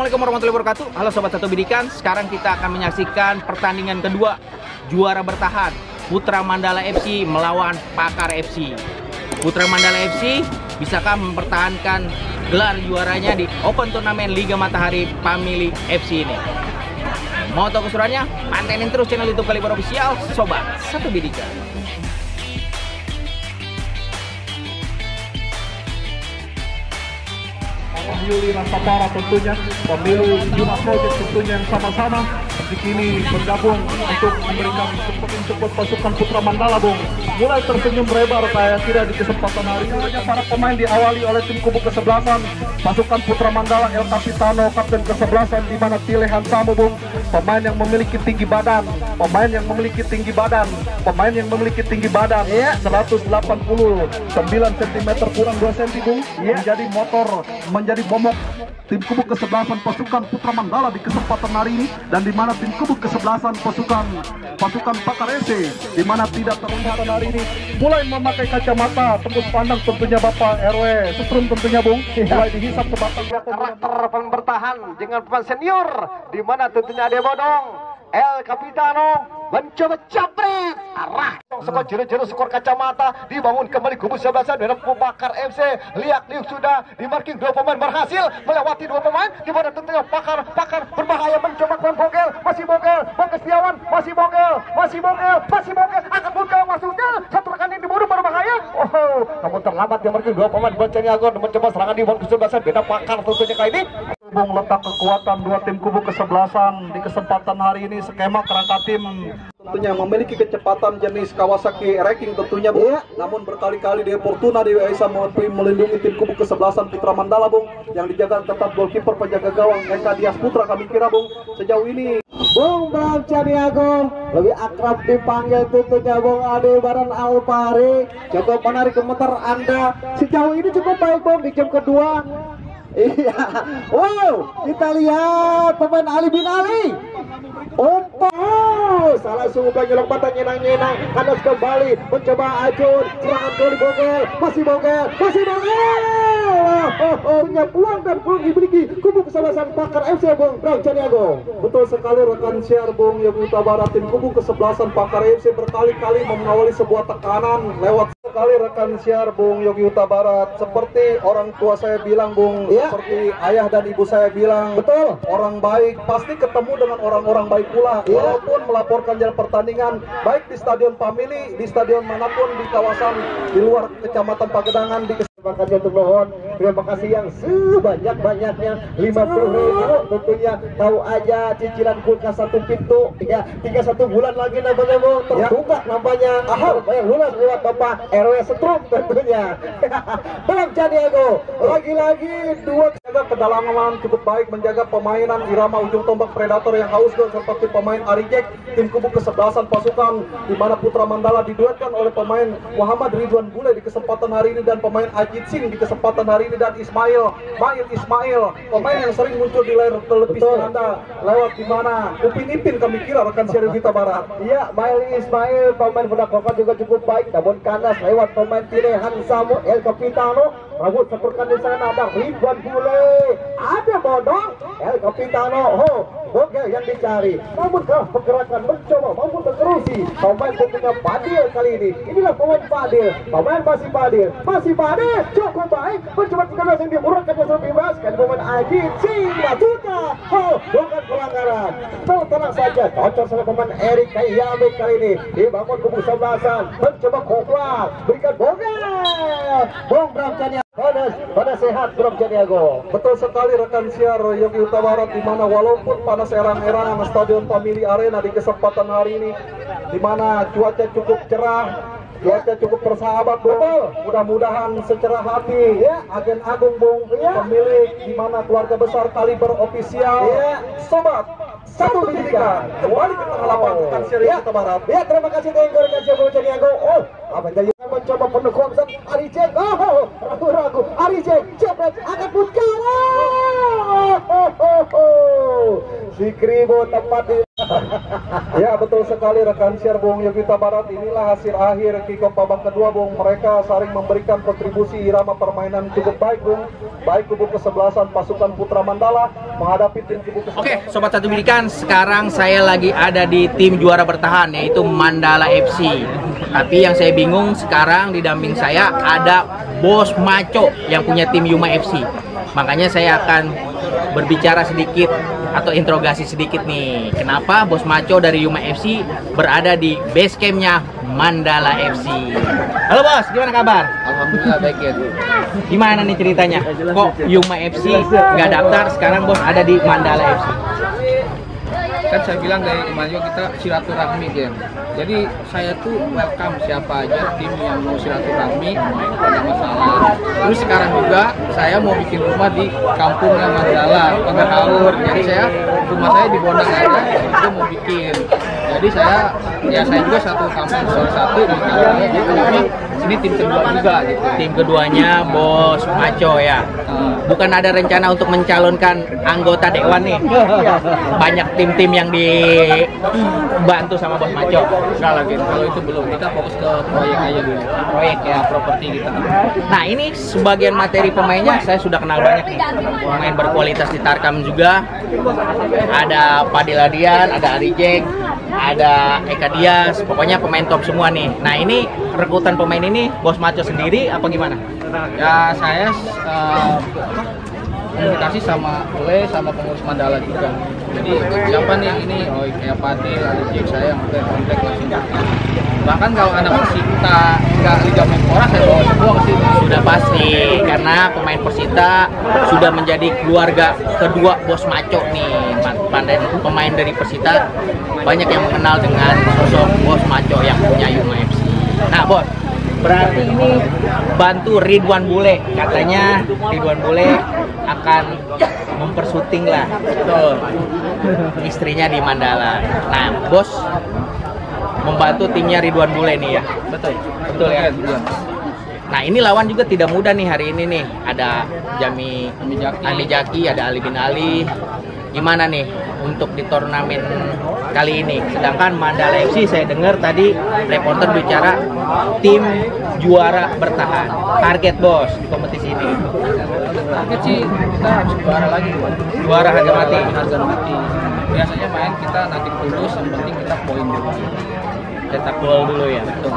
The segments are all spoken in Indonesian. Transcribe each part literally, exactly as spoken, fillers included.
Assalamualaikum warahmatullahi wabarakatuh. Halo Sobat Satu Bidikan. Sekarang kita akan menyaksikan pertandingan kedua juara bertahan Putra Mandala F C melawan Pakar F C. Putra Mandala F C bisakah mempertahankan gelar juaranya di Open Turnamen Liga Matahari Family F C ini? Mau tahu keseruannya? Pantengin terus channel YouTube Kaliber Official Sobat Satu Bidikan. Yuli Rasapara tentunya, pemilu Yuna Project tentunya yang sama-sama di kini bergabung untuk memberikan support pasukan Putra Mandala, Bung. Mulai tersenyum lebar kayak tidak di kesempatan hari ini. Para pemain diawali oleh tim kubu kesebelasan pasukan Putra Mandala, El Capitano, kapten kesebelasan, di mana pilihan Samu, Bung. Pemain yang memiliki tinggi badan, pemain yang memiliki tinggi badan, pemain yang memiliki tinggi badan yeah. seratus delapan puluh sembilan sentimeter kurang dua sentimeter, Bung. Yeah. Menjadi motor, menjadi momok tim kubu kesebelasan pasukan Putra Mandala di kesempatan hari ini, dan di mana tim kubu kesebelasan pasukan pasukan Pakar F C di mana tidak terlihat hari ini mulai memakai kacamata tembus pandang tentunya Bapak R W Setrum tentunya, Bung. Mulai dihisap sebatang karakter pemain bertahan dengan pemain senior, di mana tentunya ada Bodong El Capitano mencoba capres arah skor jeru-jeru skor kacamata dibangun kembali kubu sebelah dari Pakar F C. Lihat liuk sudah di marking dua pemain berhasil melewati dua pemain, di mana tentunya Pakar Pakar berbahaya mencoba kon Bogel, masih Bogel, Bogel Setiawan, masih Bogel, masih Bogel, masih Bogel, akan buka masuknya satu rekan ini dibunuh berbahaya. Oh, namun terlambat di marking dua pemain Bonceng Agon mencoba serangan di bawah kesebelasan beda Pakar tentunya kali ini. Bung, letak kekuatan dua tim kubu kesebelasan di kesempatan hari ini skema kerangka tim tentunya memiliki kecepatan jenis Kawasaki Ranking tentunya, Bung. Yeah. Namun berkali-kali di Fortuna di bisa melindungi tim kubu kesebelasan Putra Mandala, Bung, yang dijaga tetap golkiper penjaga gawang Eka Dias Putra kami kira, Bung. Sejauh ini Bung Bram Caniago lebih akrab dipanggil tentunya Bung Ade Baran Alpari cukup menarik komentar Anda. Sejauh ini cukup baik, Bung, di game kedua. Iya, wow, kita lihat pemain Ali bin Ali. Oh, salah sungguh nyelok mata nyenang-nyenang. Kandas kembali mencoba Ajun, serangan kali Bogel, masih Bogel, masih Bogel. Oh, oh, punya peluang dan peluang dimiliki kubu kesebelasan Pakar F C, Bung Bram Caniago. Betul sekali rekan siar, Bung. Yogi Utabara tim kubu kesebelasan Pakar F C berkali-kali mengawali sebuah tekanan lewat sekali rekan siar, Bung Yogi Utabara. Seperti orang tua saya bilang, Bung, ya. Seperti ayah dan ibu saya bilang, betul, orang baik pasti ketemu dengan orang-orang baik pula, ya. Walaupun melaporkan jalan pertandingan baik di Stadion Family, di stadion manapun di kawasan di luar Kecamatan Pagedangan di terima kasih untuk mohon, terima kasih yang sebanyak-banyaknya lima puluh ribu tentunya. Tahu aja cicilan kulkas satu pintu ya, tinggal satu bulan lagi namanya, Bung, tertunggak ya. Namanya bayar lunas lewat Bapak R W Setrum tentunya. Bram Caniago lagi-lagi dua menjaga kedalaman cukup baik, menjaga permainan irama ujung tombak predator yang haus gol seperti pemain Arijek tim kubu kesebelasan pasukan di mana Putra Mandala diduetkan oleh pemain Muhammad Ridwan Bule di kesempatan hari ini dan pemain Ajit Singh di kesempatan hari ini, dan Ismail Mail Ismail pemain yang sering muncul di layar televisi Anda lewat di mana Upin Ipin kami kira rekan seri kita Barat. Iya, Mail Ismail pemain budak kokon juga cukup baik, namun kandas lewat pemain pilihan Samu El Capitano. Rambut seperkan di sana ada Ridwan Bule, ada Bodong El Capitano. Oh, Bogel yang dicari, namun keras pergerakan mencoba mampu terkerusi pemain tentunya Fadil kali ini. Inilah pemain Fadil, pemain masih Fadil, masih Fadil cukup baik mencoba tiga belas yang diurutkan yang bebas kan pemain Ajit Singh Matuka. Oh, bukan pelanggaran, tenang saja, cocok sama pemain Erik Kayamik kali ini. Dibangun kubu sebelasan mencoba koklat berikan Bogel. Bung Bram Caniago pada pada sehat, Bram Caniago. Betul sekali rekan siar Yogi Utabara, di mana walaupun panas erang-erangan Stadion Family Arena di kesempatan hari ini, di mana cuaca cukup cerah, cuaca cukup bersahabat, betul. Mudah-mudahan secerah hati ya Agen Agung, Bung, ya. Pemilik di mana keluarga besar Kaliber Official, ya. Sobat Satu Bidikan kembali ke tengah lapangan rekan siar Yogi Utabara. Ya, terima kasih Tenggo rekan siar Bram Caniago. Oh, apa jadi mencoba penuh konsen Arijek. Oh, ragu-ragu Arijek cepet akan putkara. Oh, oh, oh, oh. Si Kribo tepat di Ya betul sekali rekan siar Bung Yogyakarta Barat. Inilah hasil akhir kick-off babak kedua Bung. Mereka saling memberikan kontribusi irama permainan cukup baik Bung. Baik kubu kesebelasan pasukan Putra Mandala menghadapi tim kubu kesebelasan. Oke, Sobat Satu Bidikan, sekarang saya lagi ada di tim juara bertahan yaitu Mandala F C. Tapi yang saya bingung sekarang di damping saya ada Bos Maco yang punya tim Yuma F C. Makanya saya akan berbicara sedikit atau interogasi sedikit nih. Kenapa Bos Maco dari Yuma F C berada di base campnya Mandala F C? Halo Bos, gimana kabar? Alhamdulillah baik ya. Gimana nih ceritanya? Kok Yuma F C nggak daftar, sekarang Bos ada di Mandala F C? Kan saya bilang dari kemarin kita silaturahmi kan. Jadi saya tuh welcome siapa aja tim yang mau silaturahmi, tidak masalah. Terus sekarang juga saya mau bikin rumah di kampungnya Mandala, Penggahaur. Jadi saya rumah saya di Bonang aja, itu mau bikin. Jadi saya ya saya juga satu kampung salah satu di kampungnya. Jadi ini tim kedua juga gitu. Tim keduanya Bos Maco ya. Bukan ada rencana untuk mencalonkan anggota dewan nih. Banyak tim-tim yang dibantu sama Bos Maco. Enggak lagi, kalau itu belum. Kita fokus ke proyek aja dulu. Proyek ya, Properti kita. Nah ini sebagian materi pemainnya saya sudah kenal banyak nih. Pemain berkualitas di Tarkam juga. Ada Fadil Adian, ada Ari Jack, ada Eka Dias. Pokoknya pemain top semua nih. Nah ini rekrutan pemain ini Bos Maco sendiri apa gimana? Ya saya uh, komunikasi sama Ole sama pengurus Mandala juga. Jadi siapa nih yang ini? Oh kayak Fadil, ada Jack saya yang udah kontak langsung. Bahkan kalau anak Persita nggak Liga Menpora saya bawa semua ke sini. Sudah pasti karena pemain Persita sudah menjadi keluarga kedua Bos Maco nih. Pandai pemain dari Persita banyak yang mengenal dengan sosok Bos Maco yang punya Yuma F C. Nah Bos, berarti ini bantu Ridwan Bule, katanya Ridwan Bule akan mempersyuting lah tuh istrinya di Mandala. Nah Bos membantu timnya Ridwan Bule nih ya. Betul, betul ya. Nah ini lawan juga tidak mudah nih hari ini nih. Ada Jami Ami Jaki, Ali Jaki, ada Ali bin Ali. Gimana nih untuk di turnamen kali ini? Sedangkan Mandala F C saya dengar tadi reporter bicara tim juara bertahan. Target Bos di kompetisi ini. target sih kita harus juara lagi. Juara harga mati. Harga mati. Biasanya main kita nanti tulus, yang penting kita poin dulu. Cetak gol dulu ya. Betul.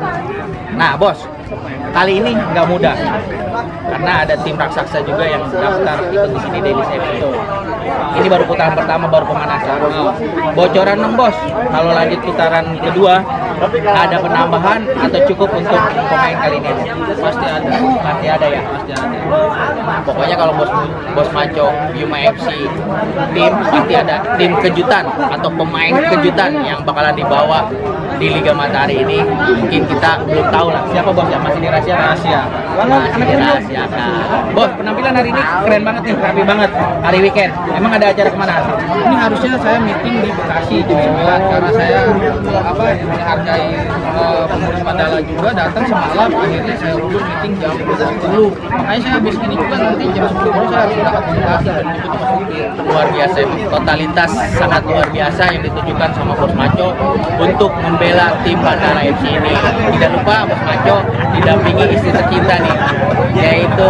Nah Bos, kali ini nggak mudah karena ada tim raksasa juga yang daftar ikut di sini Daily Seven. Ini baru putaran pertama, baru pemanasan. Bocoran dong Bos, kalau lanjut putaran kedua ada penambahan atau cukup untuk pemain kali ini? Pasti ada. Pasti ada ya. Pasti ada. Pokoknya kalau Bos Bos Maco Yuma F C tim pasti ada tim kejutan atau pemain kejutan yang bakalan dibawa di Liga Matahari ini. Mungkin kita belum tahu lah siapa Bos ya, masih dirahasia rahasia. Masih dirahasiakan. Bos, penampilan hari ini keren banget nih, rapi banget. Hari weekend. Emang ada acara kemana? Ini harusnya saya meeting di Bekasi jam sembilan karena saya apa menghargai uh, pengurus Mandala juga datang semalam, akhirnya saya urus meeting jam sepuluh. Makanya saya habis ini juga nanti jam sepuluh baru saya harus berangkat komunikasi dan ikut sama supir. Luar biasa, totalitas sangat luar biasa yang ditunjukkan sama Bos Maco untuk membela tim Mandala F C ini. Tidak lupa Bos Maco didampingi istri tercinta nih, yaitu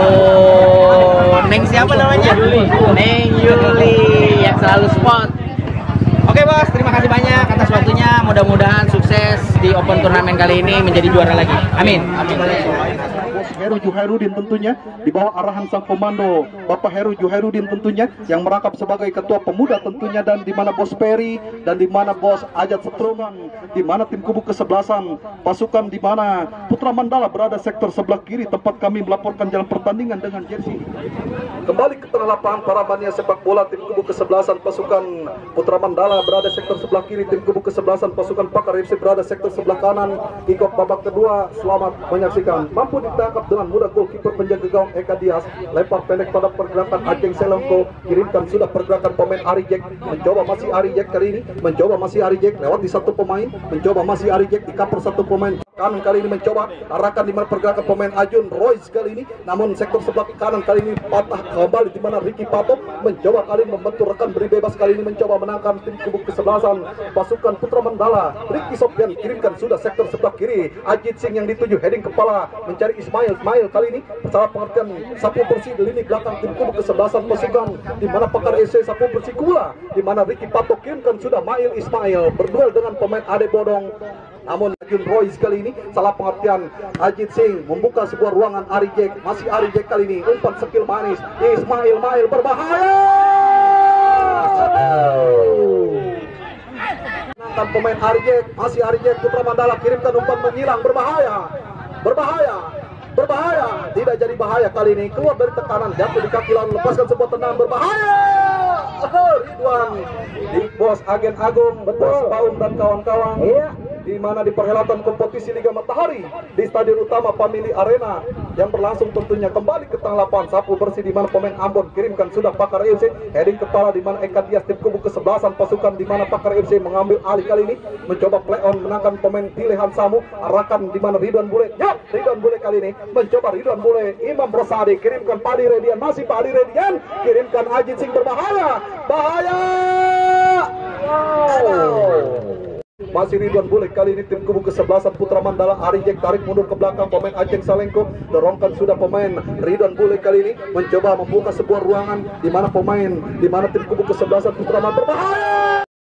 Neng siapa namanya? Neng Yuli yang selalu support. Oke Bos, terima kasih banyak atas waktunya. Mudah-mudahan sukses di Open Turnamen kali ini menjadi juara lagi. Amin. Amin. Heru Juhairudin tentunya di bawah arahan sang komando Bapak Heru Juhairudin tentunya yang merangkap sebagai ketua pemuda tentunya, dan di mana Bos Peri dan di mana Bos Ajat Setrongan, di mana tim kubu kesebelasan pasukan di mana Putra Mandala berada sektor sebelah kiri tempat kami melaporkan jalan pertandingan dengan jersey. Kembali ke tengah lapangan para mania sepak bola, tim kubu kesebelasan pasukan Putra Mandala berada sektor sebelah kiri, tim kubu kesebelasan pasukan Pakar F C berada sektor sebelah kanan. Kick-off babak kedua, selamat menyaksikan. Mampu ditangkap dengan mudah goalkeeper penjaga gawang Eka Dias, lempar pendek pada pergerakan Ajeng Selongko, kirimkan sudah pergerakan pemain Ari Jack, mencoba masih Ari Jack kali ini, mencoba masih Ari Jack lewat di satu pemain, mencoba masih Ari Jack di cover satu pemain. kanan kali ini mencoba arahkan di mana pergerakan pemain Ajun Royce kali ini, namun sektor sebelah kanan kali ini patah kembali di mana Ricky Pato mencoba kali ini membentur rekan beri bebas kali ini mencoba menangkan tim kubu kesebelasan pasukan Putra Mandala. Ricky Sofyan kirimkan sudah sektor sebelah kiri, Ajit Singh yang dituju heading kepala mencari Ismail. Ismail kali ini salah pengertian sapu bersih di lini belakang tim kubu kesebelasan pasukan di mana Pakar S C sapu bersih pula di mana Ricky Pato kirimkan sudah Mail Ismail berduel dengan pemain Ade Bodong. Namun Ajun Royce kali ini salah pengertian, Ajit Singh membuka sebuah ruangan. Ari Jack, masih Ari Jack kali ini umpan skill manis Ismail. Mail berbahaya, menangkan pemain Ari Jack, masih Ari Jack. Putra Mandala kirimkan umpan menghilang, berbahaya berbahaya berbahaya, tidak jadi bahaya kali ini, keluar dari tekanan, jatuh di kaki lawan, lepaskan sebuah tendangan berbahaya. Ridwan, Big Boss Agen Agung, Bos Paum dan kawan-kawan. Iya. Di mana di perhelatan kompetisi Liga Matahari di Stadion Utama Family Arena yang berlangsung tentunya kembali ke tengah lapangan sapu bersih di mana pemain Ambon kirimkan sudah Pakar F C heading kepala di mana Eka Dias tim kubu kesebelasan pasukan di mana Pakar F C mengambil alih kali ini mencoba play on menangkan pemain pilihan Samu arahkan di mana Ridwan Bule. Ya, Ridwan Bule kali ini mencoba Ridwan Bule, Imam Rosadi kirimkan Padi Redian, masih Padi Redian kirimkan Ajit Singh berbahaya bahaya. Wow. Masih Ridwan Bule kali ini tim kubu kesebelasan Putra Mandala. Ari Jack tarik mundur ke belakang pemain Aceh Salengko, dorongkan sudah pemain Ridwan Bule kali ini mencoba membuka sebuah ruangan di mana pemain di mana tim kubu kesebelasan Putra Mandala berbahaya.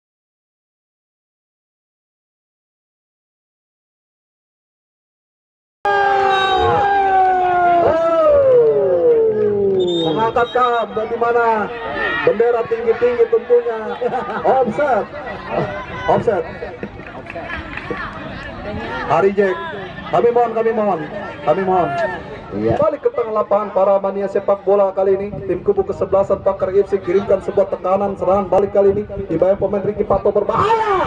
Mengangkatkan di mana bendera tinggi-tinggi tentunya. Offset. Offset. Ari Jack, kami mohon, kami mohon, kami mohon. Iya. Balik ke tengah lapangan para mania sepak bola kali ini. Tim kubu kesebelasan Pakar F C kirimkan sebuah tekanan serangan balik kali ini. Dibayang pemain Ricky Pato berbahaya.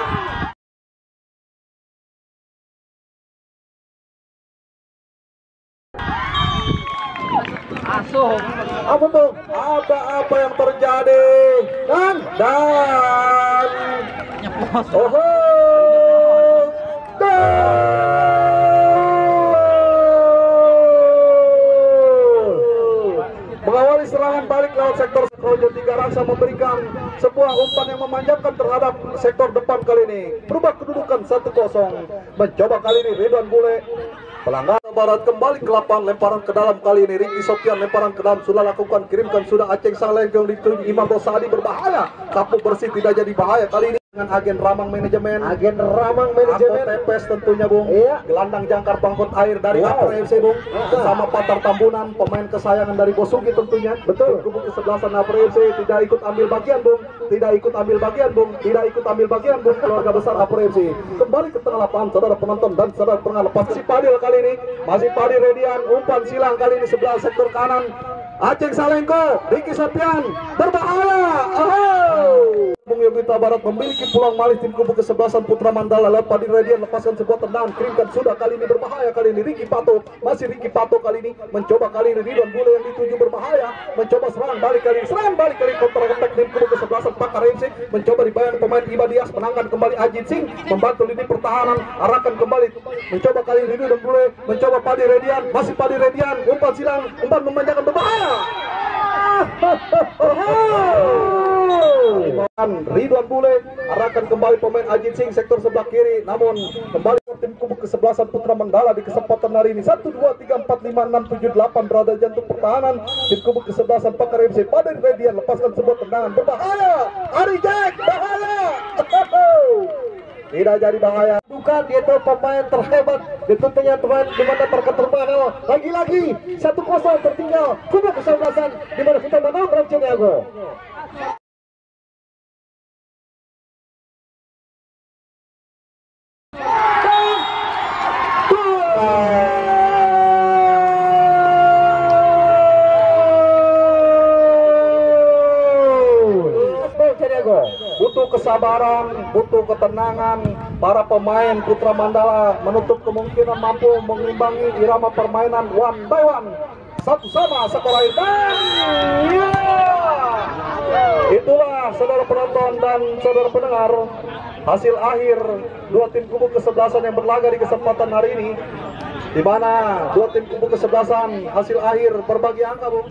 Asuh. Apa tuh? Apa-apa yang terjadi? Dan dan oh, mengawali serangan balik lewat sektor Rojo Tiga Raksa memberikan sebuah umpan yang memanjangkan terhadap sektor depan kali ini. Berubah kedudukan satu kosong. Mencoba kali ini Ridwan Bule. Pelanggaran barat kembali ke lapangan, lemparan ke dalam kali ini Ricky Sofyan, lemparan ke dalam sudah lakukan, kirimkan sudah Aceh Salengko dituju Imam Rosadi berbahaya. Sapu bersih tidak jadi bahaya kali ini dengan agen Ramang Manajemen. Agen Ramang Manajemen. Tepes tentunya Bung. Iya. Gelandang jangkar pangkut air dari wow. Apre F C Bung. Bersama Patar Tambunan, pemain kesayangan dari Bosugi tentunya. Betul. Kubu kesebelasan Apre F C tidak ikut ambil bagian Bung. Tidak ikut ambil bagian Bung. Tidak ikut ambil bagian Bung. Keluarga besar Apre F C. Kembali ke tengah lapangan saudara penonton dan saudara pernah lepas si Padil kali ini. Masih Padi Redian, umpan silang kali ini sebelah sektor kanan. Aceh Salengko, Ricky Sofyan berbahaya. Oh. Bung Yogyakarta Barat memiliki pulang malih tim kubu kesebelasan Putra Mandala. Lewat Padi Redian lepaskan sebuah tendangan, kirimkan sudah kali ini berbahaya kali ini Ricky Pato. Masih Ricky Pato kali ini mencoba kali ini Ridwan Bule yang dituju berbahaya, mencoba serangan balik kali ini, serangan balik kali ini counter attack tim kubu kesebelasan Pakar F C. Mencoba dibayang pemain Iba Dias, menangkan kembali Ajit Singh, membantu lini pertahanan, arahkan kembali, mencoba kali ini Ridwan Bule, mencoba Padi Redian, masih Padi Redian, umpan silang, umpan memanjangkan berbahaya. Ridwan Bule arahkan kembali pemain Ajit Singh sektor sebelah kiri, namun kembali tim kubu kesebelasan Putra Mandala di kesempatan hari ini. Satu dua tiga empat lima enam tujuh delapan berada jantung pertahanan tim kubu kesebelasan Pakar F C. Pada Redian lepaskan sebuah tendangan berbahaya. Ari Jack bahaya. Tidak jadi bahaya. Bukan dia itu pemain terhebat. Dituntutnya pemain di mana terketerbangan. Lagi-lagi satu kosong tertinggal kubu kesebelasan di mana kita menang Branceniago. Butuh kesabaran, butuh ketenangan para pemain Putra Mandala menutup kemungkinan mampu mengimbangi irama permainan one by one, satu sama sekolah ini. Yeah. Itulah saudara penonton dan saudara pendengar, hasil akhir dua tim kubu kesebelasan yang berlaga di kesempatan hari ini, di mana dua tim kubu kesebelasan hasil akhir berbagi angka, Bung.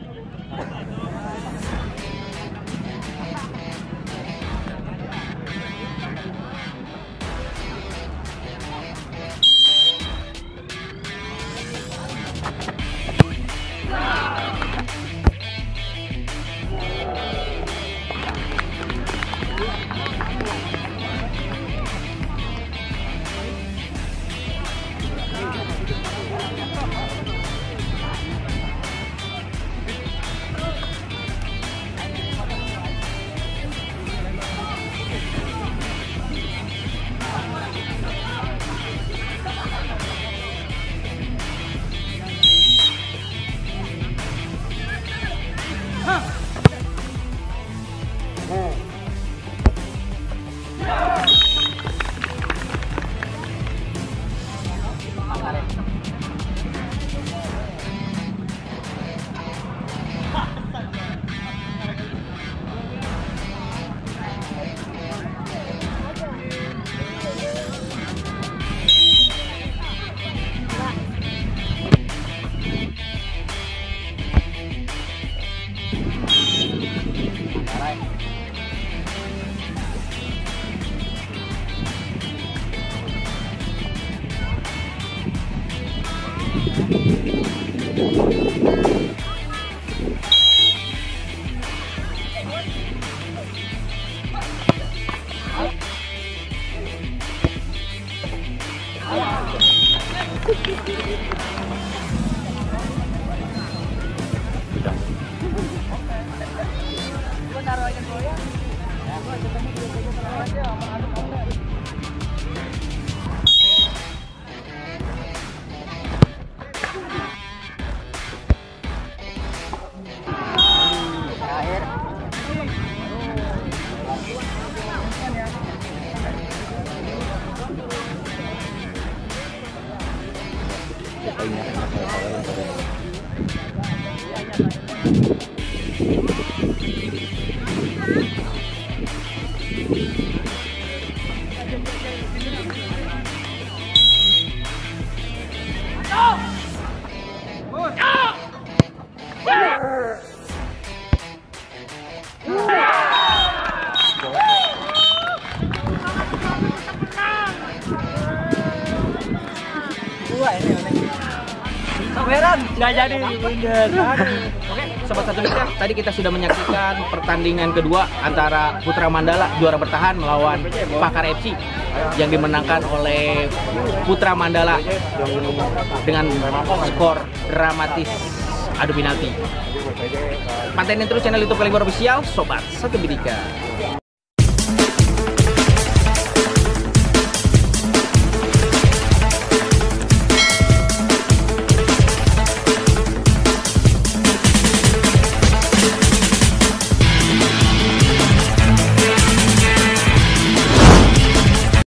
Nggak jadi minder. Oke, sobat satu meter, tadi kita sudah menyaksikan pertandingan kedua antara Putra Mandala juara bertahan melawan Pakar F C yang dimenangkan oleh Putra Mandala dengan skor dramatis adu penalti. Pantengin terus channel YouTube Kaliber Official, sobat satu Bidika.